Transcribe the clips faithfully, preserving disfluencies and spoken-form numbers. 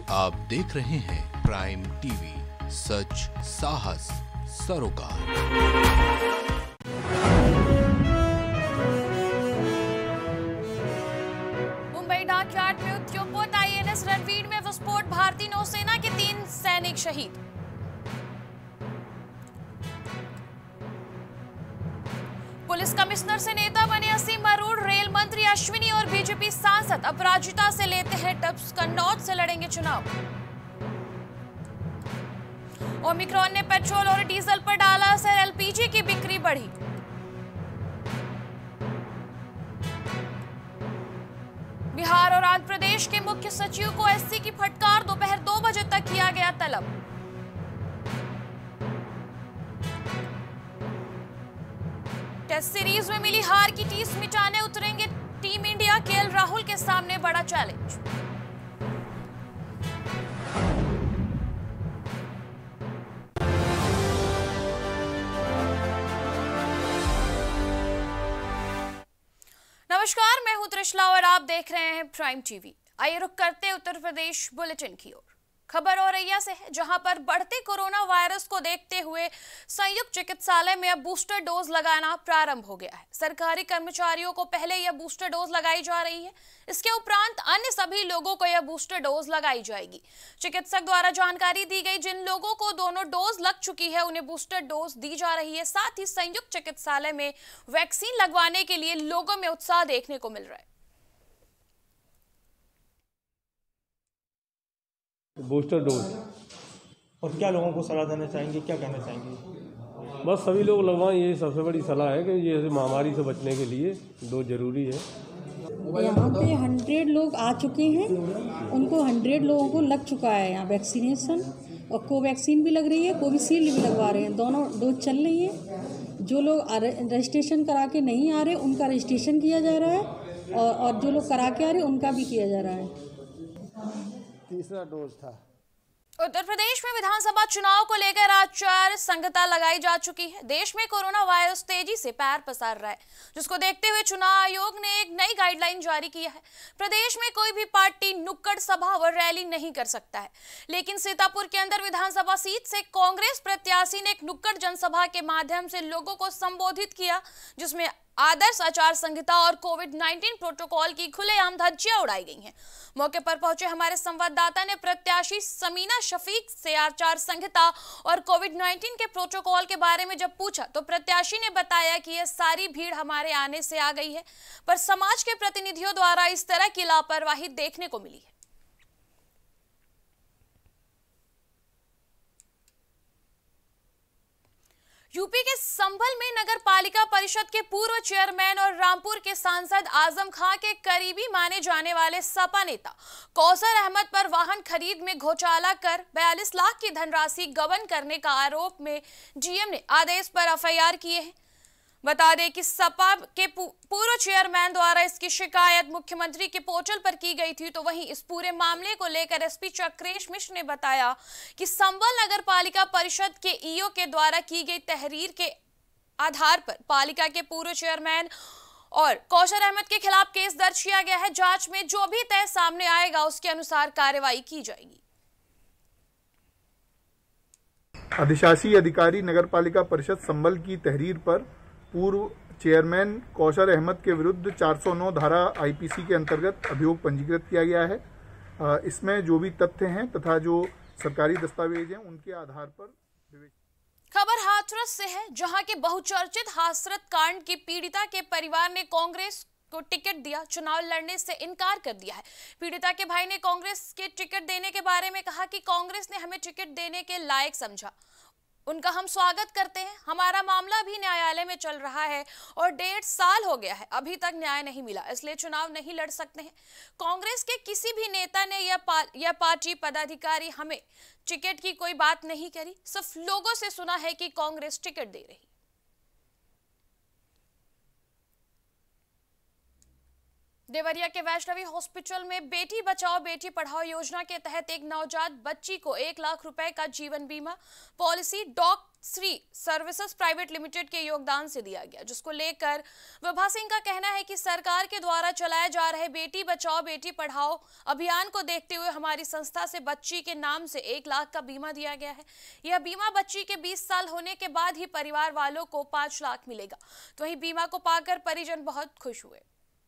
आप देख रहे हैं प्राइम टीवी, सच साहस सरोकार। मुंबई डॉकयार्ड में उद्योगपति आईएनएस रणवीर में विस्फोट, भारतीय नौसेना के तीन सैनिक शहीद। पुलिस कमिश्नर से नेता बने असीम अरोड़, रेल मंत्री अश्विनी और बीजेपी सांसद अपराजिता से लेते हैं टिप्स, कन्नौज से लड़ेंगे चुनाव। ओमिक्रॉन ने पेट्रोल और डीजल पर डाला असर, एलपीजी की बिक्री बढ़ी। बिहार और आंध्र प्रदेश के मुख्य सचिव को एससी की फटकार, दोपहर दो बजे तक किया गया तलब। टेस्ट सीरीज में मिली हार की टीस मिटाने उतरेंगे टीम इंडिया, केएल राहुल के सामने बड़ा चैलेंज। नमस्कार, मैं हूं त्रिशला और आप देख रहे हैं प्राइम टीवी। आइए रुक करते हैं उत्तर प्रदेश बुलेटिन की ओर। खबर औरैया से है, जहां पर बढ़ते कोरोना वायरस को देखते हुए संयुक्त चिकित्सालय में अब बूस्टर डोज लगाना प्रारंभ हो गया है। सरकारी कर्मचारियों को पहले यह बूस्टर डोज लगाई जा रही है। इसके उपरांत अन्य सभी लोगों को यह बूस्टर डोज लगाई जाएगी। चिकित्सक द्वारा जानकारी दी गई, जिन लोगों को दोनों डोज लग चुकी है उन्हें बूस्टर डोज दी जा रही है। साथ ही संयुक्त चिकित्सालय में वैक्सीन लगवाने के लिए लोगों में उत्साह देखने को मिल रहा है। बूस्टर डोज और क्या लोगों को सलाह देना चाहेंगे, क्या कहना चाहेंगे? बस सभी लोग लगवाएं, ये सबसे बड़ी सलाह है कि ये महामारी से बचने के लिए डोज जरूरी है। यहाँ पे हंड्रेड लोग आ चुके हैं, उनको हंड्रेड लोगों को लग चुका है यहाँ वैक्सीनेशन, और कोवैक्सीन भी लग रही है, कोविशील्ड भी लगवा रहे हैं, दोनों डोज चल रही है। जो लोग रजिस्ट्रेशन करा के नहीं आ रहे उनका रजिस्ट्रेशन किया जा रहा है, और, और जो लोग करा के आ रहे उनका भी किया जा रहा है। तीसरा डोज था। उत्तर प्रदेश में विधानसभा चुनाव को लेकर आचार संहिता लगाई जा चुकी है। देश में कोरोना वायरस तेजी से पैर पसार रहा है, जिसको देखते हुए चुनाव आयोग ने एक नई गाइडलाइन जारी की है। प्रदेश में कोई भी पार्टी नुक्कड़ सभा व रैली नहीं कर सकता है, लेकिन सीतापुर के अंदर विधानसभा सीट से कांग्रेस प्रत्याशी ने एक नुक्कड़ जनसभा के माध्यम से लोगों को संबोधित किया, जिसमें आदर्श आचार संहिता और कोविड नाइन्टीन प्रोटोकॉल की खुलेआम धज्जियां उड़ाई गई हैं। मौके पर पहुंचे हमारे संवाददाता ने प्रत्याशी समीना शफीक से आचार संहिता और कोविड नाइन्टीन के प्रोटोकॉल के बारे में जब पूछा, तो प्रत्याशी ने बताया कि यह सारी भीड़ हमारे आने से आ गई है, पर समाज के प्रतिनिधियों द्वारा इस तरह की लापरवाही देखने को मिली है। यूपी के संभल में नगर पालिका परिषद के पूर्व चेयरमैन और रामपुर के सांसद आजम खां के करीबी माने जाने वाले सपा नेता कौसर अहमद पर वाहन खरीद में घोटाला कर बयालीस लाख की धनराशि गबन करने का आरोप में जीएम ने आदेश पर एफआईआर किए हैं। बता दें कि सपा के पूर्व चेयरमैन द्वारा इसकी शिकायत मुख्यमंत्री के पोर्टल पर की गई थी। तो वहीं इस पूरे मामले को लेकर एसपी चक्रेश मिश्र ने बताया कि संभल नगर पालिका परिषद के ईओ के द्वारा की गई तहरीर के आधार पर पालिका के पूर्व चेयरमैन और कौशर अहमद के खिलाफ केस दर्ज किया गया है। जांच में जो भी तय सामने आएगा उसके अनुसार कार्रवाई की जाएगी। अधिशासी अधिकारी नगर पालिका परिषद संभल की तहरीर पर पूर्व चेयरमैन कौशर अहमद के विरुद्ध चार सौ नौ धारा आईपीसी के अंतर्गत अभियोग पंजीकृत किया गया है। इसमें जो भी तथ्य हैं तथा जो सरकारी दस्तावेज हैं उनके आधार पर। खबर हाथरस से है, जहां के बहुचर्चित हाथरस कांड की पीड़िता के परिवार ने कांग्रेस को टिकट दिया, चुनाव लड़ने से इनकार कर दिया है। पीड़िता के भाई ने कांग्रेस के टिकट देने के बारे में कहा कि कांग्रेस ने हमें टिकट देने के लायक समझा, उनका हम स्वागत करते हैं। हमारा मामला भी न्यायालय में चल रहा है और डेढ़ साल हो गया है, अभी तक न्याय नहीं मिला, इसलिए चुनाव नहीं लड़ सकते हैं। कांग्रेस के किसी भी नेता ने या, पा, या पार्टी पदाधिकारी हमें टिकट की कोई बात नहीं करी, सिर्फ लोगों से सुना है कि कांग्रेस टिकट दे रही। देवरिया के वैष्णवी हॉस्पिटल में बेटी बचाओ बेटी पढ़ाओ योजना के तहत एक नवजात बच्ची को एक लाख रुपए का जीवन बीमा policy Doc Shri services private limited के योगदान से दिया गया, जिसको लेकर विभा सिंह का कहना है कि सरकार के द्वारा चलाए जा रहे बेटी बचाओ बेटी पढ़ाओ अभियान को देखते हुए हमारी संस्था से बच्ची के नाम से एक लाख का बीमा दिया गया है। यह बीमा बच्ची के बीस साल होने के बाद ही परिवार वालों को पांच लाख मिलेगा। तो वहीं बीमा को पाकर परिजन बहुत खुश हुए।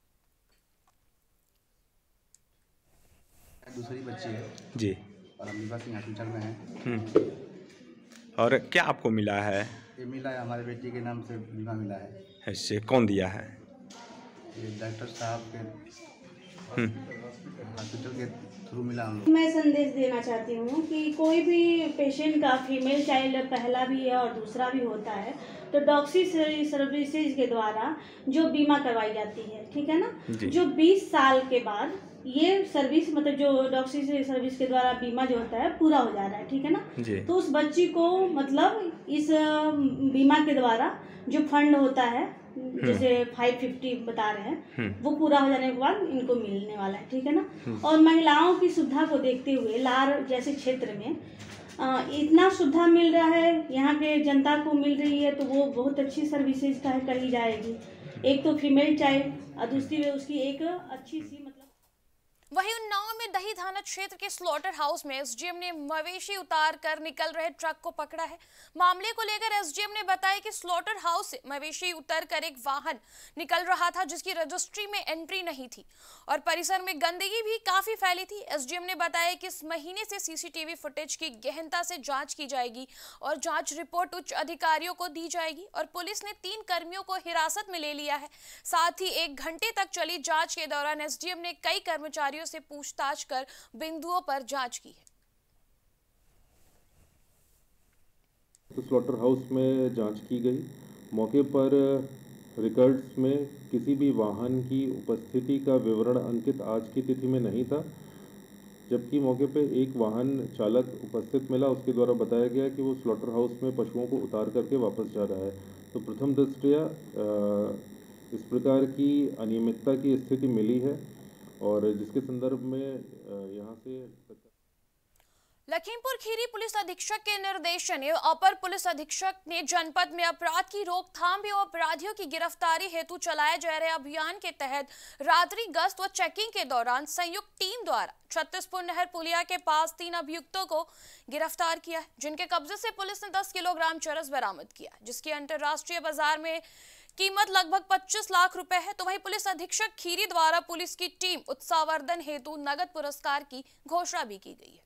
दूसरी बच्ची है जी और हम विभा सिंह हॉस्पिटल में हैं। और क्या आपको मिला है? ये मिला है हमारे बेटी के नाम से बीमा मिला है। ऐसे कौन दिया है? ये डॉक्टर साहब के हॉस्पिटल के थ्रू मिला हम लोग। मैं संदेश देना चाहती हूँ कि कोई भी पेशेंट का फीमेल चाइल्ड पहला भी है और दूसरा भी होता है तो डॉक्सी सर्विसेज के द्वारा जो बीमा करवाई जाती है, ठीक है ना, जो बीस साल के बाद ये सर्विस मतलब जो डॉक्सी सर्विस के द्वारा बीमा जो होता है पूरा हो जा रहा है, ठीक है ना। तो उस बच्ची को मतलब इस बीमा के द्वारा जो फंड होता है जैसे फाइव फिफ्टी बता रहे हैं वो पूरा हो जाने के बाद इनको मिलने वाला है, ठीक है ना। और महिलाओं की सुविधा को देखते हुए लार जैसे क्षेत्र में आ, इतना सुविधा मिल रहा है, यहाँ के जनता को मिल रही है तो वो बहुत अच्छी सर्विसेज का कही जाएगी। एक तो फीमेल चाइल्ड और दूसरी उसकी एक अच्छी सी मतलब। वहीं उन्नाव में दही थाना क्षेत्र के स्लॉटर हाउस में एसडीएम ने मवेशी उतार कर निकल रहे ट्रक को पकड़ा है। मामले को लेकर एसडीएम ने बताया कि स्लॉटर हाउस से मवेशी उतर कर एक वाहन निकल रहा था जिसकी रजिस्ट्री में एंट्री नहीं थी और परिसर में गंदगी भी काफी फैली थी। एसडीएम ने बताया कि इस महीने से सीसीटीवी फुटेज की गहनता से जांच की जाएगी और जांच रिपोर्ट उच्च अधिकारियों को दी जाएगी और पुलिस ने तीन कर्मियों को हिरासत में ले लिया है। साथ ही एक घंटे तक चली जांच के दौरान एसडीएम ने कई कर्मचारियों से पूछताछ कर बिंदुओं पर जांच की है। तो स्लॉटर हाउस में जांच की गई। मौके पर रिकॉर्ड्स में किसी भी वाहन की उपस्थिति का विवरण अंकित आज की तिथि में नहीं था, जबकि मौके पर एक वाहन चालक उपस्थित मिला। उसके द्वारा बताया गया कि वो स्लॉटर हाउस में पशुओं को उतार करके वापस जा रहा है। तो प्रथम दृष्टया इस प्रकार की अनियमितता की स्थिति मिली है और जिसके संदर्भ में यहाँ से लखीमपुर खीरी पुलिस अधीक्षक के निर्देशन एवं अपर पुलिस अधीक्षक ने जनपद में अपराध की रोकथाम एवं अपराधियों की गिरफ्तारी हेतु चलाए जा रहे अभियान के तहत रात्रि गश्त व चेकिंग के दौरान संयुक्त टीम द्वारा छत्तीसपुर नहर पुलिया के पास तीन अभियुक्तों को गिरफ्तार किया है, जिनके कब्जे से पुलिस ने दस किलोग्राम चरस बरामद किया, जिसकी अंतर्राष्ट्रीय बाजार में कीमत लगभग पच्चीस लाख रुपए है। तो वहीं पुलिस अधीक्षक खीरी द्वारा पुलिस की टीम उत्साहवर्धन हेतु नगद पुरस्कार की घोषणा भी की गई है।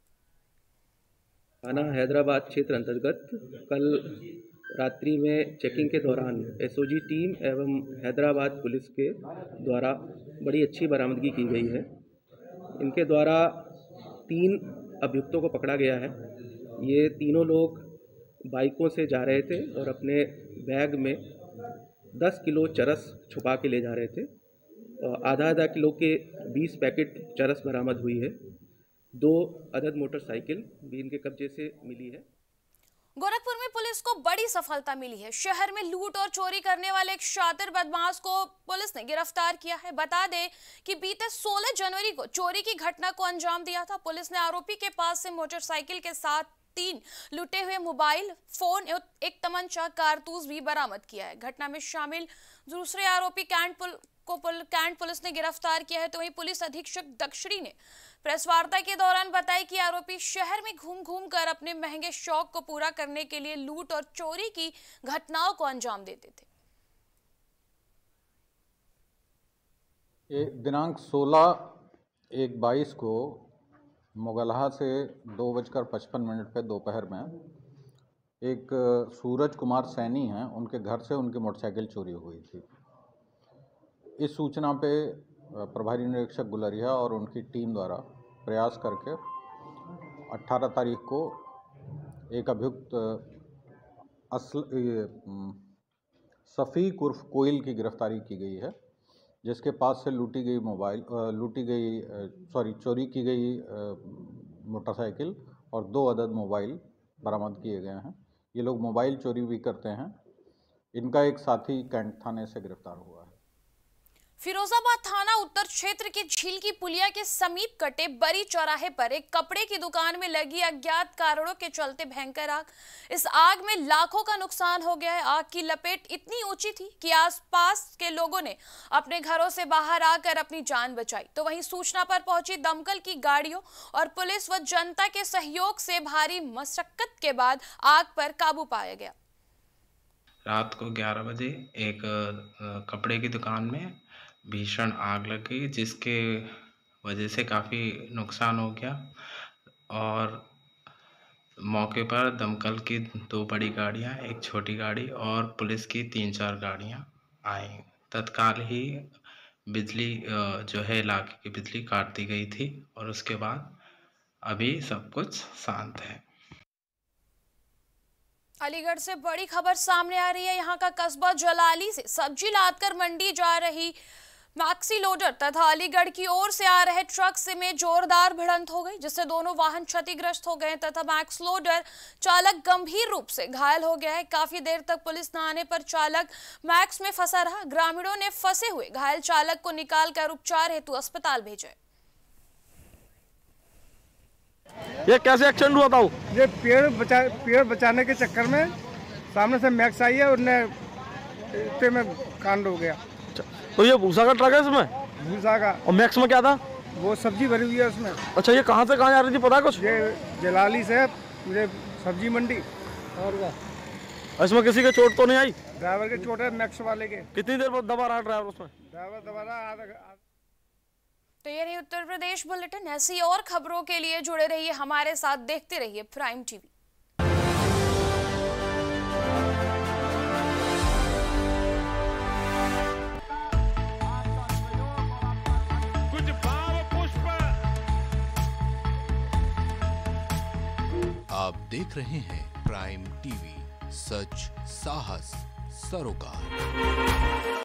थाना हैदराबाद क्षेत्र अंतर्गत कल रात्रि में चेकिंग के दौरान एसओजी टीम एवं हैदराबाद पुलिस के द्वारा बड़ी अच्छी बरामदगी की गई है। इनके द्वारा तीन अभियुक्तों को पकड़ा गया है। ये तीनों लोग बाइकों से जा रहे थे और अपने बैग में दस किलो चरस छुपा के ले जा रहे थे और आधा आधा किलो के बीस पैकेट चरस बरामद हुई है। दो अदद मोटरसाइकिल भी इनके कब्जे से मिली है। गोरखपुर में पुलिस को बड़ी सफलता मिली है। शहर में लूट और चोरी करने वाले एक शातिर बदमाश को पुलिस ने गिरफ्तार किया है। बता दें कि बीते सोलह जनवरी को चोरी की घटना को अंजाम दिया था। पुलिस ने आरोपी के पास से मोटरसाइकिल के साथ तीन लुटे हुए मोबाइल फोन और एक तमंचा कारतूस भी बरामद किया है। घटना में शामिल दूसरे आरोपी कैंट पुल को पुल, कैंट पुलिस ने गिरफ्तार किया है। तो वहीं पुलिस अधीक्षक दक्षिणी ने प्रेस वार्ता के दौरान बताया कि आरोपी शहर में घूम घूम कर अपने महंगे शौक को पूरा करने के लिए लूट और चोरी की घटनाओं को अंजाम देते थे। ये दिनांक सोलह एक बाईस को मोगलहा से दो बजकर पचपन मिनट पर दोपहर में एक सूरज कुमार सैनी हैं, उनके घर से उनकी मोटरसाइकिल चोरी हुई थी। इस सूचना पे प्रभारी निरीक्षक गुलरिया और उनकी टीम द्वारा प्रयास करके अठारह तारीख को एक अभियुक्त असल सफ़ीक उर्फ कोयल की गिरफ्तारी की गई है, जिसके पास से लूटी गई मोबाइल लूटी गई सॉरी चोरी की गई मोटरसाइकिल और दो अदद मोबाइल बरामद किए गए हैं। ये लोग मोबाइल चोरी भी करते हैं। इनका एक साथी कैंट थाने से गिरफ्तार हुआ है। फिरोजाबाद थाना उत्तर क्षेत्र के झील की पुलिया के समीप कटे बरी चौराहे पर एक कपड़े की दुकान में लगी अज्ञात कारणों के चलते भयंकर आग। इस आग में लाखों का नुकसान हो गया है। आग की लपेट इतनी ऊंची थी कि आसपास के लोगों ने अपने घरों से बाहर आकर अपनी जान बचाई। तो वहीं सूचना पर पहुंची दमकल की गाड़ियों और पुलिस व जनता के सहयोग से भारी मशक्कत के बाद आग पर काबू पाया गया। रात को ग्यारह बजे एक कपड़े की दुकान में भीषण आग लग गई, जिसके वजह से काफ़ी नुकसान हो गया और मौके पर दमकल की दो बड़ी गाड़ियां, एक छोटी गाड़ी और पुलिस की तीन चार गाड़ियां आई। तत्काल ही बिजली जो है इलाके की बिजली काट दी गई थी और उसके बाद अभी सब कुछ शांत है। अलीगढ़ से बड़ी खबर सामने आ रही है। यहाँ का कस्बा जलाली से सब्जी लादकर मंडी जा रही मैक्सी लोडर तथा अलीगढ़ की ओर से आ रहे ट्रक से में जोरदार भिड़ंत हो गई, जिससे दोनों वाहन क्षतिग्रस्त हो गए तथा मैक्स लोडर चालक गंभीर रूप से घायल हो गया है। काफी देर तक पुलिस न आने पर चालक मैक्स में फंसा रहा। ग्रामीणों ने फंसे हुए घायल चालक को निकालकर उपचार हेतु अस्पताल भेजे। ये कैसे एक्सीडेंट हुआ था? ये पेड़ बचा पेड़ बचाने के चक्कर में सामने से मैक्स आई है, उनने इतने में कांड हो गया। तो ये भूसा का ट्रक है इसमें? भूसा का। और मैक्स में क्या था? वो सब्जी भरी हुई है उसमें। अच्छा, ये कहाँ से कहाँ जा रही थी, पता है कुछ? ये जलाली से ये सब्जी मंडी। और क्या इसमें किसी के चोट तो नहीं आई? ड्राइवर के चोट है, मैक्स वाले के। कितनी देर बाद दबा रहा ड्राइवर उसमें? ड्राइवर दबा रहा आधा। तो ये रही उत्तर प्रदेश बुलेटिन। ऐसी और खबरों के लिए जुड़े रहिए हमारे साथ, देखते रहिए प्राइम टीवी। कुछ भाव पुष्प। आप देख रहे हैं प्राइम टीवी, सच साहस सरोकार।